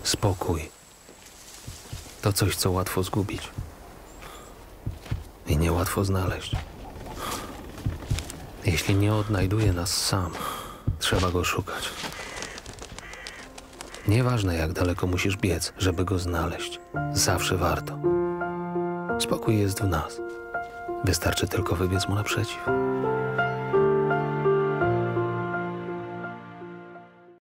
Spokój to coś, co łatwo zgubić i niełatwo znaleźć. Jeśli nie odnajduje nas sam, trzeba go szukać. Nieważne, jak daleko musisz biec, żeby go znaleźć. Zawsze warto. Spokój jest w nas. Wystarczy tylko wybiec mu naprzeciw.